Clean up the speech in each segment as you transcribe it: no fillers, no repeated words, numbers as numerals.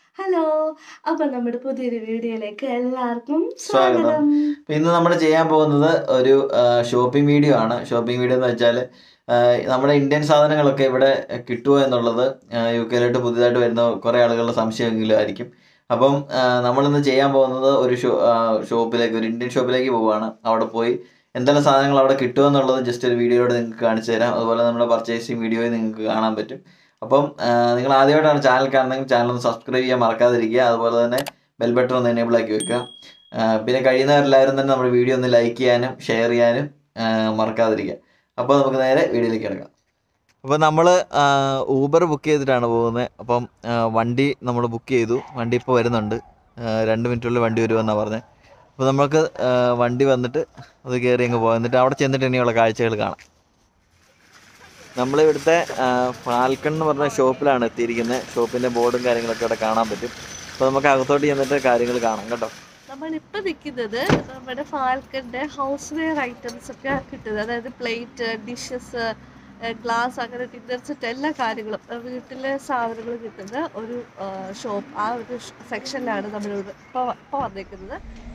Hello, അപ്പൊ നമ്മുടെ പുതിയൊരു വീഡിയോയിലേക്ക് എല്ലാവർക്കും സ്വാഗതം. സ്വാഗതം. ഇന്ന് നമ്മൾ ചെയ്യാൻ പോകുന്നത് ഒരു ഷോപ്പിംഗ് വീഡിയോ ആണ്. ഷോപ്പിംഗ് വീഡിയോ എന്ന് വെച്ചാൽ നമ്മുടെ ഇന്ത്യൻ സാധനങ്ങളൊക്കെ ഇവിടെ കിട്ടുമോ എന്നുള്ളത് യു കെയിലോട്ട് പുതിയതായിട്ട് വരുന്ന കുറേ ആളുകളുടെ സംശയമെങ്കിലും ആയിരിക്കും. അപ്പം നമ്മളിന്ന് ചെയ്യാൻ പോകുന്നത് ഒരു ഷോപ്പിലേക്ക്, ഒരു ഇന്ത്യൻ ഷോപ്പിലേക്ക് പോവുകയാണ്. അവിടെ പോയി എന്തെല്ലാം സാധനങ്ങൾ അവിടെ കിട്ടുമോ എന്നുള്ളത് ജസ്റ്റ് ഒരു വീഡിയോയോട് നിങ്ങൾക്ക് കാണിച്ചു തരാം. അതുപോലെ നമ്മുടെ പർച്ചേസിങ് വീഡിയോയിൽ നിങ്ങൾക്ക് കാണാൻ പറ്റും. അപ്പം നിങ്ങൾ ആദ്യമായിട്ടാണ് ചാനൽ കാണുന്നതെങ്കിൽ ചാനൽ ഒന്ന് സബ്സ്ക്രൈബ് ചെയ്യാൻ മറക്കാതിരിക്കുക. അതുപോലെ തന്നെ ബെൽ ബട്ടൺ ഒന്ന് എനേബിൾ ആക്കി വെക്കുക. പിന്നെ കഴിയുന്നവരെല്ലാവരും തന്നെ നമ്മുടെ വീഡിയോ ഒന്ന് ലൈക്ക് ചെയ്യാനും ഷെയർ ചെയ്യാനും മറക്കാതിരിക്കുക. അപ്പോൾ നമുക്ക് നേരെ വീഡിയോയിലേക്ക് കിടക്കാം. അപ്പോൾ നമ്മൾ ഊബർ ബുക്ക് ചെയ്തിട്ടാണ് പോകുന്നത്. അപ്പം വണ്ടി നമ്മൾ ബുക്ക് ചെയ്തു. വണ്ടി ഇപ്പോൾ വരുന്നുണ്ട്. 2 മിനിറ്റുള്ളിൽ വണ്ടി വരുമെന്നാണ് പറഞ്ഞത്. അപ്പോൾ നമുക്ക് വണ്ടി വന്നിട്ട് അത് കയറി അങ്ങ് പോകാം. എന്നിട്ട് അവിടെ ചെന്നിട്ട് ഇനിയുള്ള കാഴ്ചകൾ കാണാം. നമ്മളിവിടുത്തെ ഫാൽക്കൺ എന്ന് പറഞ്ഞ ഷോപ്പിലാണ് എത്തിയിരിക്കുന്നത്. ഷോപ്പിൻ്റെ ബോർഡും കാര്യങ്ങളൊക്കെ ഇവിടെ കാണാൻ പറ്റും. അപ്പോൾ നമുക്ക് അകത്തോട്ട് ചെന്നിട്ട് കാര്യങ്ങൾ കാണാം കേട്ടോ. നമ്മളിപ്പോ നിൽക്കുന്നത് നമ്മുടെ ഫാൽക്കന്റെ ഹൗസ് വെയർ ഐറ്റംസ് ഒക്കെ കിട്ടുന്നത്, അതായത് പ്ലേറ്റ്, ഡിഷസ്, ഗ്ലാസ്, അങ്ങനെ ഡിന്നർ സെറ്റ് എല്ലാ കാര്യങ്ങളും വീട്ടിലെ സാധനങ്ങൾ കിട്ടുന്ന ഒരു ഷോപ്പ്. ആ ഒരു സെക്ഷനിലാണ് നമ്മളിവിടെ ഇപ്പോൾ വന്നേക്കുന്നത്.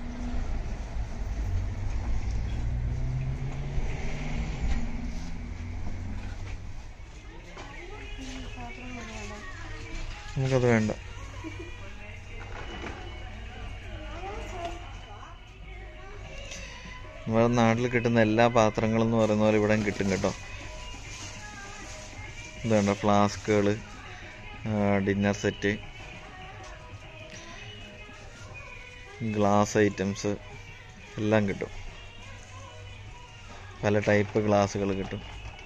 നമുക്കത് വേണ്ട. നമ്മുടെ നാട്ടിൽ കിട്ടുന്ന എല്ലാ പാത്രങ്ങളും എന്ന് പറയുന്ന പോലെ ഇവിടെ കിട്ടും കേട്ടോ. ഇതുണ്ട് ഫ്ലാസ്കുകൾ, ഡിന്നർ സെറ്റ്, ഗ്ലാസ് ഐറ്റംസ് എല്ലാം കിട്ടും. പല ടൈപ്പ് ഗ്ലാസ്സുകൾ കിട്ടും.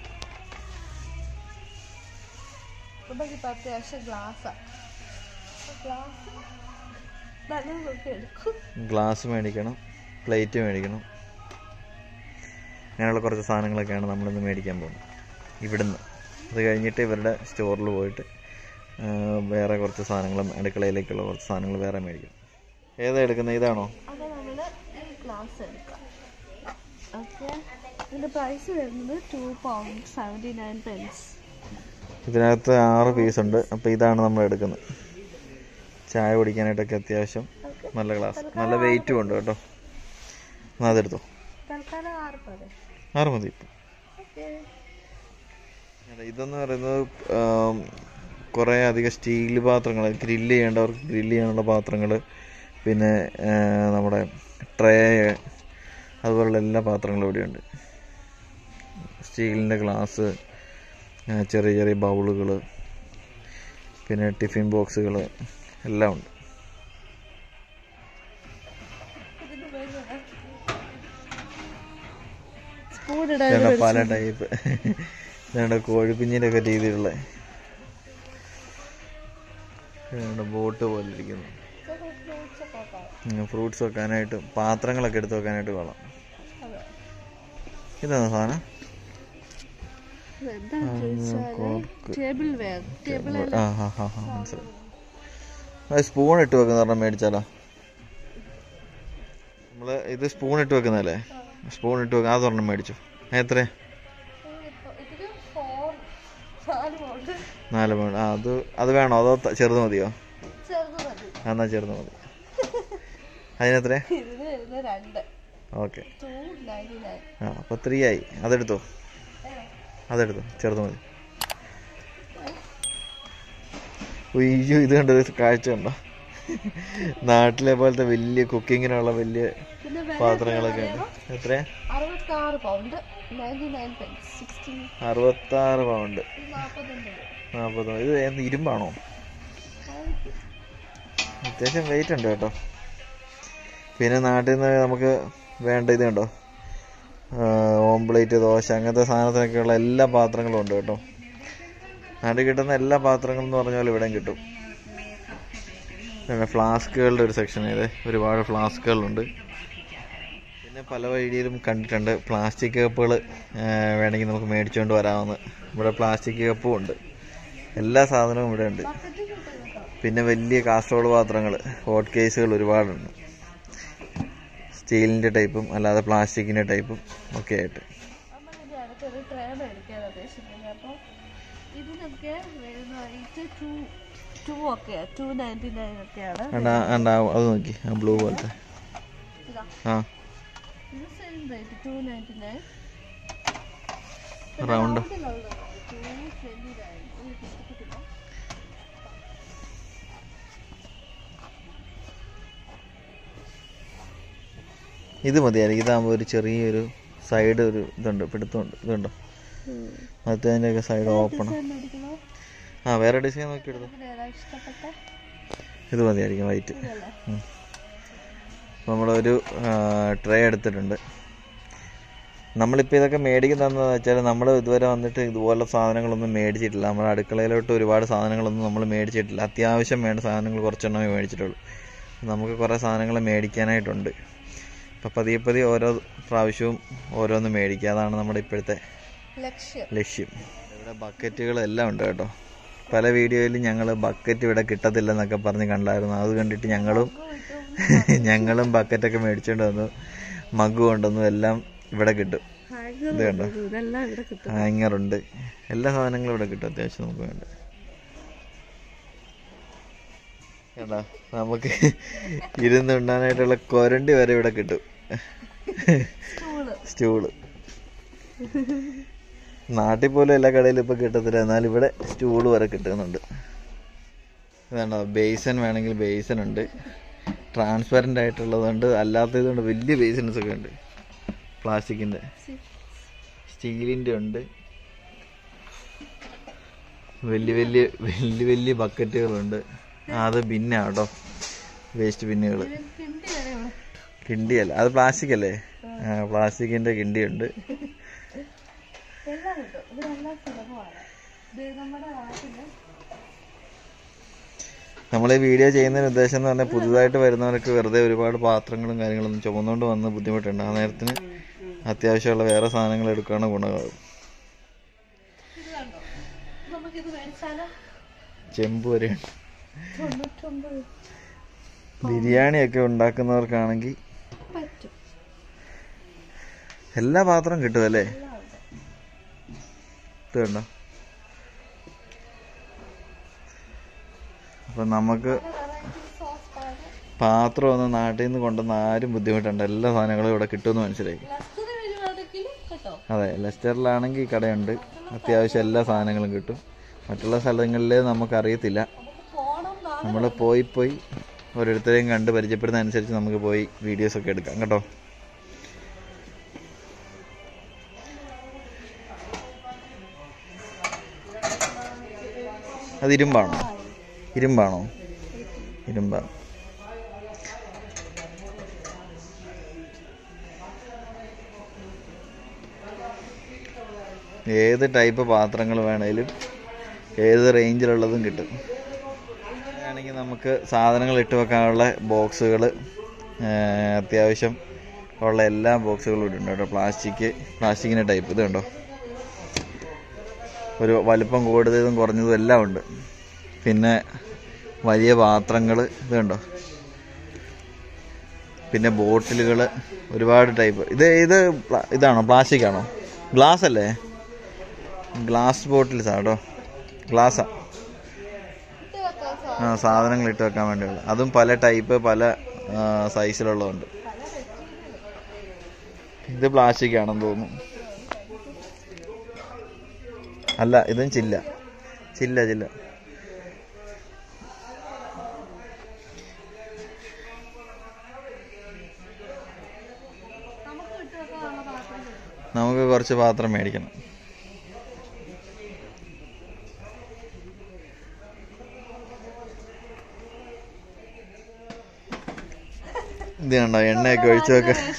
ഗ്ലാസ് മേടിക്കണം, പ്ലേറ്റ് മേടിക്കണം. അങ്ങനെയുള്ള കുറച്ച് സാധനങ്ങളൊക്കെയാണ് നമ്മളിന്ന് മേടിക്കാൻ പോകുന്നത് ഇവിടുന്ന്. അത് കഴിഞ്ഞിട്ട് ഇവരുടെ സ്റ്റോറിൽ പോയിട്ട് വേറെ കുറച്ച് സാധനങ്ങളും അടുക്കളയിലേക്കുള്ള കുറച്ച് സാധനങ്ങൾ വേറെ മേടിക്കും. ഏതാ എടുക്കുന്നത്? ഇതാണോ? ഇതിനകത്ത് 6 പീസ് ഉണ്ട്. അപ്പോൾ ഇതാണ് നമ്മൾ എടുക്കുന്നത്. ചായ കുടിക്കാനായിട്ടൊക്കെ അത്യാവശ്യം നല്ല ഗ്ലാസ്, നല്ല വെയിറ്റും ഉണ്ട് കേട്ടോ. അതെടുത്തോ. 6 മതി. ഇതെന്ന് പറയുന്നത് കുറേ അധികം സ്റ്റീൽ പാത്രങ്ങൾ, ഗ്രില്ല് ചെയ്യേണ്ടവർക്ക് ഗ്രില്ല് ചെയ്യാനുള്ള പാത്രങ്ങൾ, പിന്നെ നമ്മുടെ ട്രേ, അതുപോലുള്ള എല്ലാ പാത്രങ്ങളും ഇവിടെയുണ്ട്. സ്റ്റീലിൻ്റെ ഗ്ലാസ്, ചെറിയ ചെറിയ ബൗളുകൾ, പിന്നെ ടിഫിൻ ബോക്സുകൾ എല്ലാം ഉണ്ട്. പല ടൈപ്പ് ഇതാണ് കോഴിക്കുഞ്ഞിൻ്റെ ഒക്കെ രീതിയിലുള്ള ബോട്ട് പോലെ ഇരിക്കുന്നു. ഫ്രൂട്ട്സ് വെക്കാനായിട്ട്, പാത്രങ്ങളൊക്കെ എടുത്ത് വെക്കാനായിട്ട് കൊള്ളാം. ഇതാണ് സാധനം. മനസ്സിലായി. സ്പൂൺ ഇട്ട് വെക്കുന്ന പറഞ്ഞാൽ മേടിച്ചാലോ? നമ്മള് ഇത് സ്പൂൺ ഇട്ട് വെക്കുന്നല്ലേ? സ്പൂൺ ഇട്ട് വെക്കുക. അതൊരെണ്ണം മേടിച്ചു. എത്ര? 4 പൗണ്ട്. അത് വേണോ അതോ ചെറുത് മതിയോ? എന്നാ ചെറുത് മതി. അതിനെത്ര? ഓക്കെ. അപ്പോൾ 3 ആയി. അതെടുത്തോ, ചെറുത് മതി. അയ്യോ, ഇത് കണ്ടോ, കാഴ്ച കണ്ടോ? നാട്ടിലെ പോലത്തെ വലിയ കുക്കിങ്ങിനുള്ള വലിയ പാത്രങ്ങളൊക്കെ ഉണ്ട്. എത്ര? 66 പൗണ്ട്. 40. ഇത് ഇരുമ്പാണോ? അത്യാവശ്യം വെയിറ്റ് ഉണ്ട് കേട്ടോ. പിന്നെ നാട്ടിൽ നിന്ന് നമുക്ക് വേണ്ട ഇത് കണ്ടോ, ഓംപ്ലേറ്റ്, ദോശ, അങ്ങനത്തെ സാധനത്തിനൊക്കെയുള്ള എല്ലാ പാത്രങ്ങളും ഉണ്ട് കേട്ടോ. നാട്ടിൽ കിട്ടുന്ന എല്ലാ പാത്രങ്ങളും എന്ന് പറഞ്ഞ പോലെ ഇവിടെയും കിട്ടും. പിന്നെ ഫ്ലാസ്കുകളുടെ ഒരു സെക്ഷൻ, ഇത് ഒരുപാട് ഫ്ലാസ്കുകളുണ്ട്. പിന്നെ പല വഴിയിലും കണ്ടിട്ടുണ്ട് പ്ലാസ്റ്റിക് കപ്പുകൾ വേണമെങ്കിൽ നമുക്ക് മേടിച്ചുകൊണ്ട് വരാവുന്ന. ഇവിടെ പ്ലാസ്റ്റിക് കപ്പും ഉണ്ട്. എല്ലാ സാധനവും ഇവിടെ ഉണ്ട്. പിന്നെ വലിയ കാസ്ട്രോൾ പാത്രങ്ങൾ, ഹോട്ട് കേസുകൾ ഒരുപാടുണ്ട്. സ്റ്റീലിൻ്റെ ടൈപ്പും അല്ലാതെ പ്ലാസ്റ്റിക്കിൻ്റെ ടൈപ്പും ഒക്കെ ആയിട്ട്. 2 ഒക്കെയാ 299 ഒക്കെയാണ്. അത് നോക്കി ബ്ലൂ പോലത്തെ. ആ ഇത് സെയിം റേറ്റ് 299. റൗണ്ട്. ഇത് മതിയായിരിക്കും. ഇതാകുമ്പോൾ ഒരു ചെറിയൊരു സൈഡ് ഒരു ഇതുണ്ട്, പിടുത്തമുണ്ട്. ഇതുണ്ടോ മറ്റേതിൻ്റെയൊക്കെ സൈഡ് ഓപ്പൺ. ആ വേറെ ഡിസൈൻ നോക്കി എടുത്തു. ഇത് മതിയായിരിക്കും വൈറ്റ്. നമ്മളൊരു ട്രേ എടുത്തിട്ടുണ്ട്. നമ്മളിപ്പോൾ ഇതൊക്കെ മേടിക്കുന്നതെന്ന് വെച്ചാൽ നമ്മൾ ഇതുവരെ വന്നിട്ട് ഇതുപോലുള്ള സാധനങ്ങളൊന്നും മേടിച്ചിട്ടില്ല. നമ്മുടെ അടുക്കളയിലോട്ട് ഒരുപാട് സാധനങ്ങളൊന്നും നമ്മൾ മേടിച്ചിട്ടില്ല. അത്യാവശ്യം വേണ്ട സാധനങ്ങൾ കുറച്ചെണ്ണമേ മേടിച്ചിട്ടുള്ളൂ. നമുക്ക് കുറേ സാധനങ്ങൾ മേടിക്കാനായിട്ടുണ്ട്. അപ്പം പതിയെ ഓരോ പ്രാവശ്യവും ഓരോന്ന് മേടിക്കുക. അതാണ് നമ്മുടെ ഇപ്പോഴത്തെ ലക്ഷ്യം. ഇവിടെ ബക്കറ്റുകളെല്ലാം ഉണ്ട് കേട്ടോ. പല വീഡിയോയിലും ഞങ്ങൾ ബക്കറ്റ് ഇവിടെ കിട്ടത്തില്ലെന്നൊക്കെ പറഞ്ഞ് കണ്ടായിരുന്നു. അത് കണ്ടിട്ട് ഞങ്ങളും ബക്കറ്റൊക്കെ മേടിച്ചുകൊണ്ട് വന്നു. മഗ് കൊണ്ടുവന്നു. എല്ലാം ഇവിടെ കിട്ടും. ഇത് കണ്ടോ, ഹാങ്ങറുണ്ട്. എല്ലാ സാധനങ്ങളും ഇവിടെ കിട്ടും. അത്യാവശ്യം നമുക്ക് വേണ്ട കേട്ടോ. നമുക്ക് ഇരുന്നുണ്ടാനായിട്ടുള്ള കൊരണ്ടി വരെ ഇവിടെ കിട്ടും. സ്റ്റൂള് നാട്ടിൽ പോലും എല്ലാ കടയിലും ഇപ്പം കിട്ടത്തില്ല. എന്നാലും ഇവിടെ സ്റ്റൂള് വരെ കിട്ടുന്നുണ്ട്. ഇതാണ്ടോ, ബേസൻ വേണമെങ്കിൽ ബേസൻ ഉണ്ട്. ട്രാൻസ്പെറൻ്റ് ആയിട്ടുള്ളതുണ്ട്, അല്ലാത്തതുകൊണ്ട് വലിയ ബേസിൻസ് ഒക്കെ ഉണ്ട്. പ്ലാസ്റ്റിക്കിൻ്റെ, സ്റ്റീലിൻ്റെ ഉണ്ട്. വലിയ ബക്കറ്റുകളുണ്ട്. അത് ബിന്നാട്ടോ, വേസ്റ്റ് ബിന്നുകൾ. കിണ്ടിയല്ല, അത് പ്ലാസ്റ്റിക് അല്ലേ? പ്ലാസ്റ്റിക്കിൻ്റെ കിണ്ടിയുണ്ട്. നമ്മൾ ഈ വീഡിയോ ചെയ്യുന്നതിന് ഉദ്ദേശം എന്ന് പറഞ്ഞാൽ പുതുതായിട്ട് വരുന്നവർക്ക് വെറുതെ ഒരുപാട് പാത്രങ്ങളും കാര്യങ്ങളൊന്നും ചുമന്നുകൊണ്ട് വന്ന് ബുദ്ധിമുട്ടുണ്ട്. ആ നേരത്തിന് അത്യാവശ്യമുള്ള വേറെ സാധനങ്ങൾ എടുക്കുകയാണ് ഗുണമാകും. ചെമ്പ് വരെയുണ്ട്. ബിരിയാണിയൊക്കെ ഉണ്ടാക്കുന്നവർക്കാണെങ്കിൽ എല്ലാ പാത്രവും കിട്ടുമല്ലേ? ഇത് കണ്ടോ. അപ്പം നമുക്ക് പാത്രം ഒന്നും നാട്ടിൽ നിന്ന് കൊണ്ടുവന്ന് ആരും ബുദ്ധിമുട്ടുണ്ട്. എല്ലാ സാധനങ്ങളും ഇവിടെ കിട്ടുമെന്ന് മനസ്സിലായി. അതെ, ലെസ്റ്ററിലാണെങ്കിൽ കടയുണ്ട്. അത്യാവശ്യം എല്ലാ സാധനങ്ങളും കിട്ടും. മറ്റുള്ള സ്ഥലങ്ങളിൽ നമുക്കറിയത്തില്ല. നമ്മൾ പോയി ഓരോരുത്തരെയും കണ്ട് പരിചയപ്പെടുന്ന അനുസരിച്ച് നമുക്ക് പോയി വീഡിയോസൊക്കെ എടുക്കാം കേട്ടോ. അത് ഇരുമ്പാണോ? ഇരുമ്പാണ്. ഏത് ടൈപ്പ് പാത്രങ്ങൾ വേണേലും ഏത് റേഞ്ചിലുള്ളതും കിട്ടും. ആണെങ്കിൽ നമുക്ക് സാധനങ്ങൾ ഇട്ട് വെക്കാനുള്ള ബോക്സുകൾ, അത്യാവശ്യം ഉള്ള എല്ലാ ബോക്സുകളും ഇട്ടുണ്ട് കേട്ടോ. പ്ലാസ്റ്റിക്കിൻ്റെ ടൈപ്പ്. ഇത് കണ്ടോ, ഒരു വലുപ്പം കൂടുതലും കുറഞ്ഞതും എല്ലാം ഉണ്ട്. പിന്നെ വലിയ പാത്രങ്ങൾ, ഇത് കണ്ടോ. പിന്നെ ബോട്ടിലുകൾ, ഒരുപാട് ടൈപ്പ്. ഇതാണോ, പ്ലാസ്റ്റിക് ആണോ? ഗ്ലാസ് അല്ലേ? ഗ്ലാസ് ബോട്ടിൽസാ കേട്ടോ. ഗ്ലാസ്സാ. സാധനങ്ങൾ ഇട്ട് വെക്കാൻ വേണ്ടിയുള്ള. അതും പല ടൈപ്പ്, പല സൈസിലുള്ളതുണ്ട്. ഇത് പ്ലാസ്റ്റിക് ആണെന്ന് തോന്നുന്നു. അല്ല, ഇതും ചില്ല. നമുക്ക് കുറച്ച് പാത്രം മേടിക്കണം. ഇത് കണ്ടോ, എണ്ണ ഒഴിച്ചു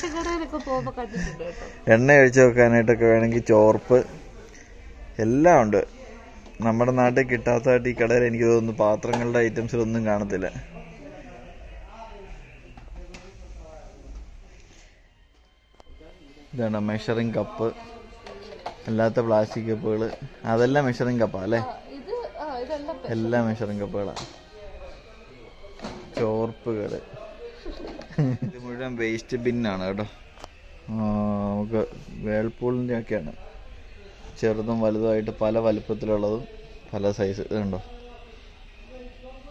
വെക്കാനായിട്ടൊക്കെ വേണമെങ്കിൽ ചോർപ്പ് എല്ലാം ഉണ്ട്. നമ്മുടെ നാട്ടിൽ കിട്ടാത്തതായിട്ട് ഈ കടയിൽ എനിക്ക് തോന്നുന്നു പാത്രങ്ങളുടെ ഐറ്റംസിലൊന്നും കാണത്തില്ല. ഇതാണ് മെഷറിംഗ് കപ്പ്. അല്ലാത്ത പ്ലാസ്റ്റിക് കപ്പുകൾ, അതെല്ലാം മെഷറിംഗ് കപ്പാ അല്ലേ? എല്ലാം മെഷറിംഗ് കപ്പുകളാണ്. ചോർപ്പുകൾ, ഇത് മുഴുവൻ വേസ്റ്റ് ബിന്നാണ് കേട്ടോ. നമുക്ക് വേൾപൂളിൻ്റെ ഒക്കെയാണ്. ചെറുതും വലുതുമായിട്ട് പല വലുപ്പത്തിലുള്ളതും പല സൈസ്. ഇതുണ്ടോ,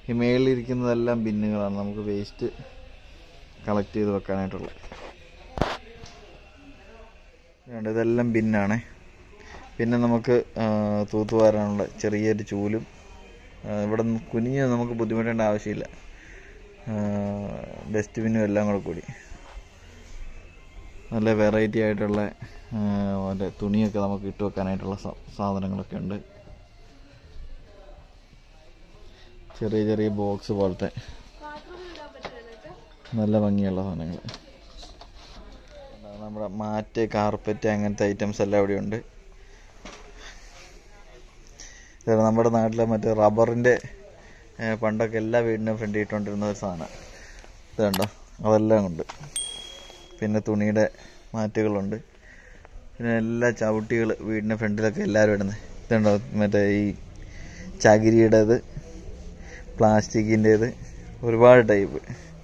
ഈ മേളിലിരിക്കുന്നതെല്ലാം ബിന്നുകളാണ്, നമുക്ക് വേസ്റ്റ് കളക്ട് ചെയ്ത് വെക്കാനായിട്ടുള്ളത്. ഇതെല്ലാം ബിന്നാണ്. പിന്നെ നമുക്ക് തൂത്തുവാരാനുള്ള ചെറിയൊരു ചൂലും, ഇവിടെ കുനിഞ്ഞ് നമുക്ക് ബുദ്ധിമുട്ടേണ്ട ആവശ്യമില്ല. ഡസ്റ്റ്ബിന്നും എല്ലാം കൂടെ കൂടി നല്ല വെറൈറ്റി ആയിട്ടുള്ള മറ്റേ തുണിയൊക്കെ നമുക്ക് ഇട്ട് വെക്കാനായിട്ടുള്ള സാധനങ്ങളൊക്കെ ഉണ്ട്. ചെറിയ ചെറിയ ബോക്സ് പോലത്തെ നല്ല ഭംഗിയുള്ള സാധനങ്ങൾ. നമ്മുടെ മാറ്റ്, കാർപ്പറ്റ്, അങ്ങനത്തെ ഐറ്റംസ് എല്ലാം ഇവിടെ ഉണ്ട്. നമ്മുടെ നാട്ടിലെ മറ്റേ റബ്ബറിൻ്റെ പണ്ടൊക്കെ എല്ലാ വീടിനും ഫ്രണ്ട് ഇട്ടുകൊണ്ടിരുന്ന ഒരു സാധനം ഇത് കണ്ടോ, അതെല്ലാം ഉണ്ട്. പിന്നെ തുണിയുടെ മാറ്റുകളുണ്ട്. പിന്നെ എല്ലാ ചവിട്ടികൾ വീടിൻ്റെ ഫ്രണ്ടിലൊക്കെ എല്ലാവരും ഇടുന്നത് ഇതുണ്ടോ, മറ്റേ ഈ ചകിരിയുടേത്, പ്ലാസ്റ്റിക്കിൻ്റേത്, ഒരുപാട് ടൈപ്പ്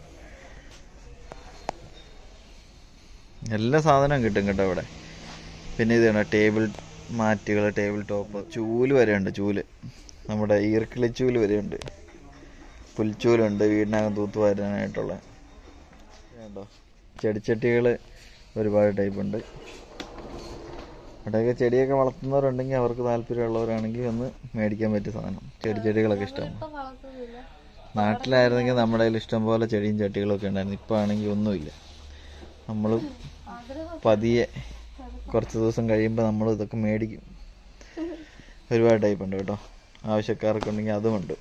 എല്ലാ സാധനവും കിട്ടും കേട്ടോ ഇവിടെ. പിന്നെ ഇതാണ് ടേബിൾ മാറ്റുകൾ, ടേബിൾ ടോപ്പ്, ചൂല് വരെ ഉണ്ട്. ചൂല്, നമ്മുടെ ഈർക്കിളി ചൂല് വരെ ഉണ്ട്. പുൽച്ചൂലുണ്ട് വീടിനകം തൂത്തുവാരാനായിട്ടുള്ള. കേട്ടോ, ചെടിച്ചട്ടികൾ ഒരുപാട് ടൈപ്പ് ഉണ്ട്. ഇവിടെയൊക്കെ ചെടിയൊക്കെ വളർത്തുന്നവരുണ്ടെങ്കിൽ, അവർക്ക് താല്പര്യമുള്ളവരാണെങ്കിൽ ഒന്ന് മേടിക്കാൻ പറ്റിയ സാധനം. ചെടിച്ചട്ടികളൊക്കെ ഇഷ്ടമാണ്. നാട്ടിലായിരുന്നെങ്കിൽ നമ്മുടെ കയ്യിൽ ഇഷ്ടം പോലെ ചെടിയും ചട്ടികളൊക്കെ ഉണ്ടായിരുന്നു. ഇപ്പോൾ ആണെങ്കിൽ ഒന്നുമില്ല. നമ്മൾ പതിയെ കുറച്ച് ദിവസം കഴിയുമ്പോൾ നമ്മൾ ഇതൊക്കെ മേടിക്കും. ഒരുപാട് ടൈപ്പ് ഉണ്ട് കേട്ടോ, ആവശ്യക്കാർക്കുണ്ടെങ്കിൽ അതുമുണ്ട്.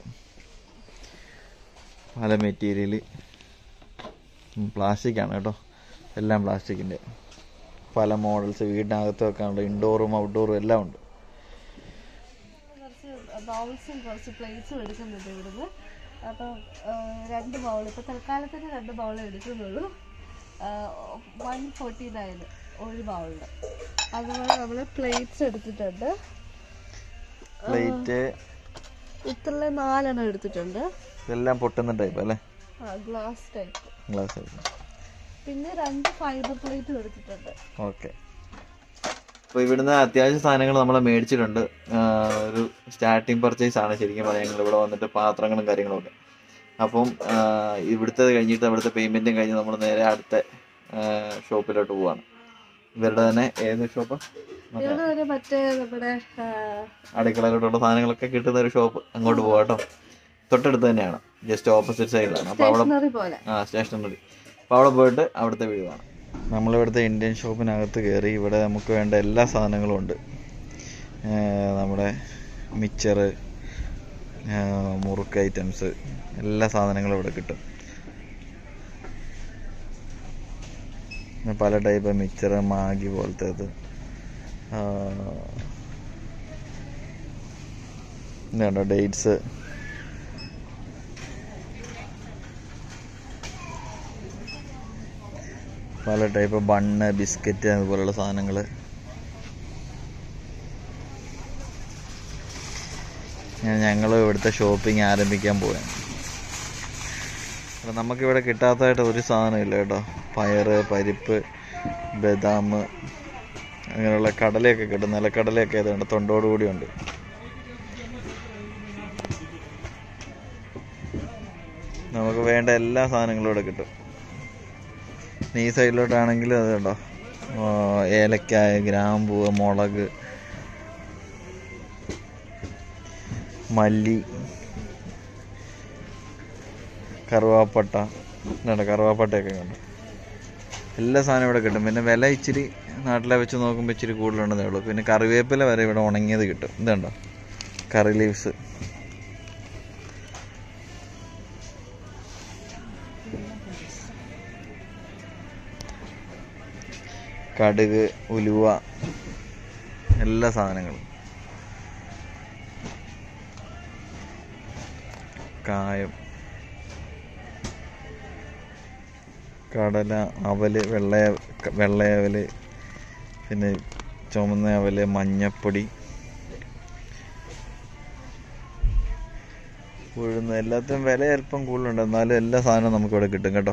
പല മെറ്റീരിയൽ, പ്ലാസ്റ്റിക്കാണ് കേട്ടോ, എല്ലാം പ്ലാസ്റ്റിക്കിൻ്റെ പല മോഡൽസ്. വീടിനകത്ത് വെക്കാനുള്ള ഇൻഡോറും ഔട്ട്ഡോറും എല്ലാം ഉണ്ട്. ബൗൾസും കുറച്ച് പ്ലേറ്റ്സും എടുക്കുന്നുണ്ട് ഇവിടുന്ന്. അപ്പം 2 ബൗൾ, ഇപ്പോൾ തൽക്കാലത്തിന് 2 ബൗൾ എടുക്കുന്നുള്ളൂ. 149 ഒരു ബൗളിന്. അതുപോലെ നമ്മൾ പ്ലേറ്റ്സ് എടുത്തിട്ടുണ്ട്. പ്ലേറ്റ് ഇത്ര 4 എടുത്തിട്ടുണ്ട്. ഇതെല്ലാം പൊട്ടുന്ന ടൈപ്പ് അല്ലേ? Glass type. പിന്നെ 2 ഫൈബർ പ്ലേറ്റും എടുത്തിട്ടുണ്ട്. ഓക്കെ. അപ്പോൾ ഇവിടുന്ന് അത്യാവശ്യ സാധനങ്ങൾ നമ്മൾ മേടിച്ചിട്ടുണ്ട്. ഒരു സ്റ്റാർട്ടിങ് പർച്ചേസ് ആണ് ശരിക്കും പറയാം. ഞങ്ങൾ ഇവിടെ വന്നിട്ട് പാത്രങ്ങളും കാര്യങ്ങളൊക്കെ. അപ്പം ഇവിടുത്തെ കഴിഞ്ഞിട്ട് അവിടുത്തെ പേയ്മെൻറ്റും കഴിഞ്ഞ് നമ്മൾ നേരെ അടുത്ത ഷോപ്പിലോട്ട് പോവാണ്. ഇവരുടെ തന്നെ ഏത് ഷോപ്പ്? മറ്റേ നമ്മുടെ അടുക്കളയിലോട്ടുള്ള സാധനങ്ങളൊക്കെ കിട്ടുന്ന ഒരു ഷോപ്പ്, അങ്ങോട്ട് പോവാം കേട്ടോ. തൊട്ടടുത്ത് തന്നെയാണ്, ജസ്റ്റ് ഓപ്പോസിറ്റ് സൈഡിലാണ്. അപ്പോൾ അവിടെ സ്റ്റേഷനറി. അപ്പോൾ അവിടെ പോയിട്ട് അവിടുത്തെ വീഡിയോ ആണ്. നമ്മളിവിടുത്തെ ഇന്ത്യൻ ഷോപ്പിനകത്ത് കയറി. ഇവിടെ നമുക്ക് വേണ്ട എല്ലാ സാധനങ്ങളും ഉണ്ട്. നമ്മുടെ മിച്ചർ, മുറുക്ക് ഐറ്റംസ്, എല്ലാ സാധനങ്ങളും ഇവിടെ കിട്ടും. പല ടൈപ്പ് മിച്ചർ, മാഗി പോലത്തേത്, ഇതുണ്ടോ ഡേറ്റ്സ്, പല ടൈപ്പ് ബണ്ണ്, ബിസ്ക്കറ്റ്, അതുപോലുള്ള സാധനങ്ങൾ. ഞങ്ങൾ ഇവിടുത്തെ ഷോപ്പിംഗ് ആരംഭിക്കാൻ പോവുകയാണ്. അപ്പം നമുക്കിവിടെ കിട്ടാത്തതായിട്ട് ഒരു സാധനമില്ല കേട്ടോ. പയറ്, പരിപ്പ്, ബദാം, അങ്ങനെയുള്ള കടലയൊക്കെ കിട്ടും. നിലക്കടലയൊക്കെ ഏതുണ്ട്, തൊണ്ടോടുകൂടി ഉണ്ട്. നമുക്ക് വേണ്ട എല്ലാ സാധനങ്ങളും ഇവിടെ കിട്ടും. ഈ സൈഡിലോട്ടാണെങ്കിലും അത് കേട്ടോ, ഏലക്കായ, ഗ്രാമ്പൂ, മുളക്, മല്ലി, കറുവാപ്പട്ട, കറുവാപ്പട്ടയൊക്കെ കണ്ടു. എല്ലാ സാധനവും ഇവിടെ കിട്ടും. പിന്നെ വില ഇച്ചിരി നാട്ടിലെ വെച്ച് നോക്കുമ്പോൾ ഇച്ചിരി കൂടുതലുണ്ടെന്നേ ഉള്ളൂ. പിന്നെ കറിവേപ്പില വരെ ഇവിടെ ഉണങ്ങിയത് കിട്ടും. ഇതുണ്ടോ, കറി ലീവ്സ്. കടുക്, ഉലുവ, എല്ലാ സാധനങ്ങളും. കായം, കടല, അവല്, വെള്ളയവല്, പിന്നെ ചുമന്ന അവല്, മഞ്ഞപ്പൊടി, ഉഴുന്ന്. എല്ലാത്തിനും വില അല്പം കൂടുതലുണ്ട്, എന്നാലും എല്ലാ സാധനവും നമുക്കിവിടെ കിട്ടും കേട്ടോ.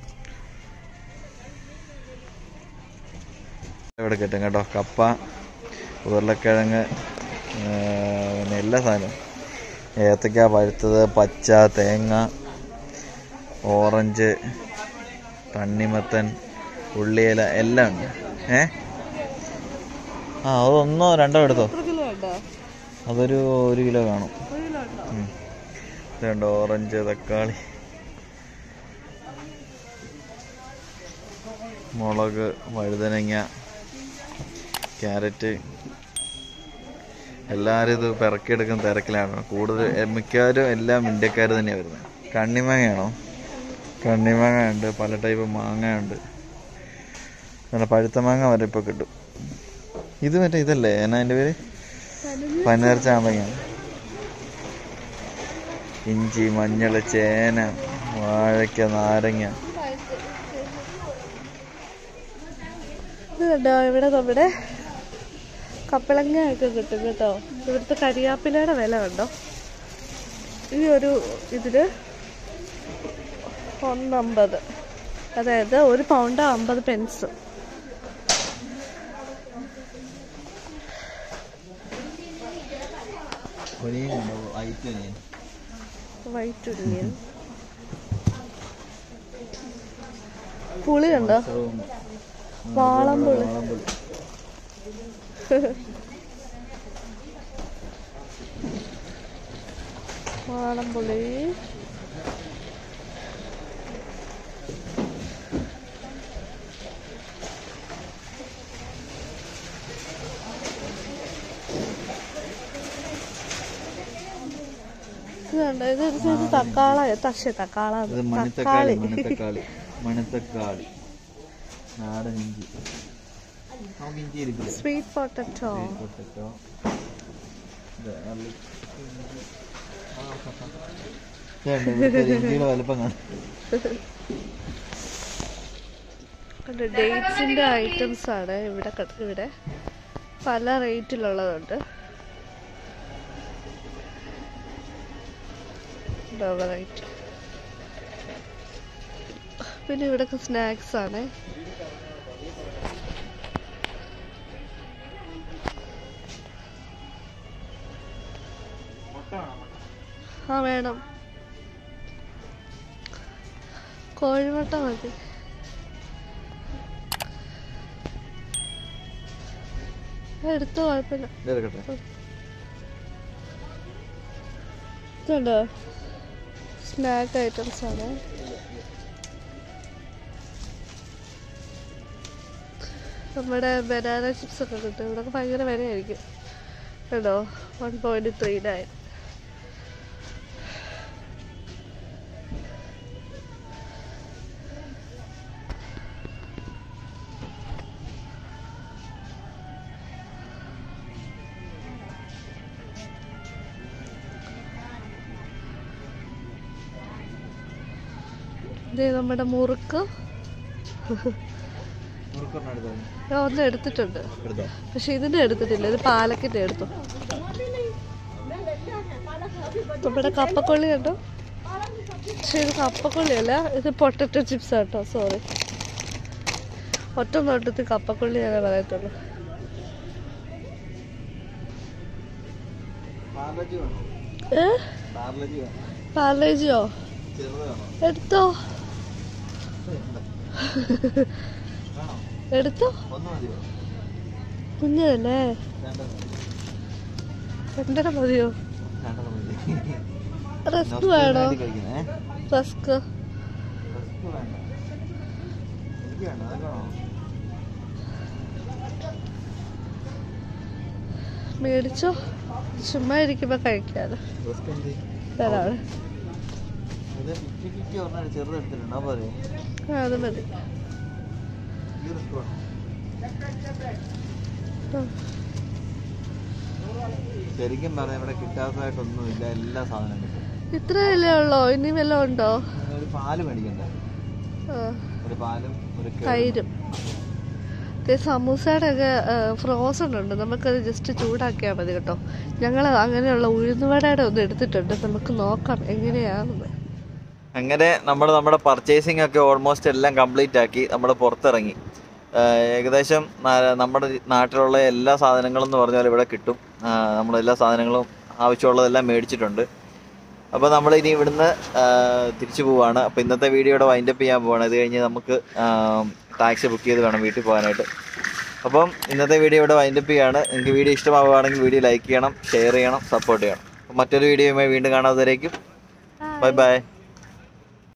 ഇവിടെ കിട്ടും കേട്ടോ. കപ്പ, ഉരുളക്കിഴങ്ങ്, പിന്നെ എല്ലാ സാധനവും. ഏത്തക്ക പഴുത്തത്, പച്ച, തേങ്ങ, ഓറഞ്ച്, തണ്ണിമത്തൻ, ഉള്ളിയില എല്ലാം ഉണ്ട്. അത് 1 2 എടുത്തോ. അതൊരു 1 കിലോ കാണും. ഇതുണ്ട് ഓറഞ്ച്, തക്കാളി, മുളക്, വഴുതനങ്ങ, ക്യാരറ്റ്. എല്ലാവരും ഇത് പിറക്കിയെടുക്കുന്ന തിരക്കിലാണ്. കൂടുതൽ മിക്കവാറും എല്ലാം ഇന്ത്യക്കാർ തന്നെയാണ് വരുന്നത്. കണ്ണിമാങ്ങയാണോ? കണ്ണിമാങ്ങ ഉണ്ട്, പല ടൈപ്പ് മാങ്ങ ഉണ്ട്. നല്ല പഴുത്ത മാങ്ങ വരെ ഇപ്പോൾ കിട്ടും. ഇത് മറ്റേ ഇതല്ലേ, എന്നാ അതിൻ്റെ പേര്? പനീർ ചാമ്പങ്ങ. ഇഞ്ചി, മഞ്ഞൾ, ചേന, വാഴയ്ക്ക, നാരങ്ങ. ഇത് കണ്ടോ, ഇവിടെ നമ്മുടെ കപ്പളങ്ങ ഒക്കെ കിട്ടും കേട്ടോ. ഇവിടുത്തെ കരിയാപ്പിലയുടെ വില കണ്ടോ. ഈ ഒരു ഇതിന് 1.50, അതായത് 1 പൗണ്ട് 50 പെൻസ്. White onion. പുളി കണ്ടോ, വാളംപുളി. വാളംപുളി, ഇതൊരു സൈസ് തക്കാളി. തക്കാളി, മണിത്തക്കാളി, നാടൻ ഇഞ്ചി, സ്വീറ്റ് പൊട്ടറ്റോ. ഇഞ്ചിയുടെ വലുപ്പം കാണും. ഡേറ്റ്സിന്റെ ഐറ്റംസ് ആണ് ഇവിടെ പല റേറ്റിലുള്ളതുണ്ട്. വെറൈറ്റി. പിന്നെ ഇവിടൊക്കെ സ്നാക്സ് ആണ്. വേണം, കോഴിമുട്ട മതി. എടുത്തോ, കുഴപ്പമില്ല. ഇതുണ്ടോ, സ്നാക്ക് ഐറ്റംസ് ആണ്. നമ്മുടെ ബനാന ചിപ്സ് ഒക്കെ കിട്ടും. ഇവിടെ ഭയങ്കര വിലയായിരിക്കും കേട്ടോ. 1.39. ഇത് നമ്മുടെ മുറുക്ക്. ഞാൻ ഒന്ന് എടുത്തിട്ടുണ്ട്, പക്ഷെ ഇതിന്റെ എടുത്തിട്ടില്ല. ഇത് പാലക്കിന്റെ എടുത്തു. നമ്മുടെ കപ്പക്കൊള്ളി കണ്ടോ, പക്ഷെ ഇത് കപ്പക്കൊള്ളിയല്ല, ഇത് പൊട്ടറ്റോ ചിപ്സ് കേട്ടോ. സോറി, ഒറ്റ നോട്ടത്തിൽ കപ്പക്കൊള്ളി ഞാൻ പറയത്തുള്ളൂ. പാർലേജിയോ എടുത്തോ, എടുത്തോ. കുഞ്ഞതല്ലേ, 2 മതിയോ? റസ്ക് വേണോ? റസ്ക് മേടിച്ചോ, ചുമ്മാ ഇരിക്കുമ്പോ കഴിക്കാലോ. അത് മതി. ശരിക്കും പറയാം, ഇവിടെ കിട്ടാത്തതായിട്ടൊന്നുമില്ല, എല്ലാ സാധനവും കിട്ടും. ഇത്രയല്ലേ ഉള്ളോ? ഇനി വല്ലതും ഉണ്ടോ? ഒരു പാല് മേടിക്കണ്ടേ, ഒരു പാലും ഒരു തൈരും. സമൂസയുടെ ഒക്കെ ഫ്രോസൺ ഉണ്ട്, നമുക്കത് ജസ്റ്റ് ചൂടാക്കിയാൽ മതി കേട്ടോ. ഞങ്ങൾ അങ്ങനെയുള്ള ഉഴുന്നുവടയുടെ ഒന്ന് എടുത്തിട്ടുണ്ട്, നമുക്ക് നോക്കാം എങ്ങനെയാണെന്ന്. അങ്ങനെ നമ്മുടെ പർച്ചേസിംഗ് ഒക്കെ ഓൾമോസ്റ്റ് എല്ലാം കംപ്ലീറ്റ് ആക്കി നമ്മൾ പുറത്തിറങ്ങി. ഏകദേശം നമ്മുടെ നാട്ടിലുള്ള എല്ലാ സാധനങ്ങളും എന്ന് പറഞ്ഞാൽ ഇവിടെ കിട്ടും. നമ്മളെല്ലാ സാധനങ്ങളും ആവശ്യമുള്ളതെല്ലാം മേടിച്ചിട്ടുണ്ട്. അപ്പോൾ നമ്മളിനി ഇവിടുന്ന് തിരിച്ചു പോവുകയാണ്. അപ്പോൾ ഇന്നത്തെ വീഡിയോയുടെ വൈൻഡപ്പ് ചെയ്യാൻ പോവുകയാണ്. ഇത് കഴിഞ്ഞ് നമുക്ക് ടാക്സി ബുക്ക് ചെയ്ത് വേണം വീട്ടിൽ പോകാനായിട്ട്. അപ്പം ഇന്നത്തെ വീഡിയോ ഇവിടെ വൈൻഡപ്പ് ചെയ്യുകയാണ്. നിങ്ങൾക്ക് വീഡിയോ ഇഷ്ടമാവുകയാണെങ്കിൽ വീഡിയോ ലൈക്ക് ചെയ്യണം, ഷെയർ ചെയ്യണം, സപ്പോർട്ട് ചെയ്യണം. മറ്റൊരു വീഡിയോയുമായി വീണ്ടും കാണാത്തവരേക്കും ബൈ ബൈ.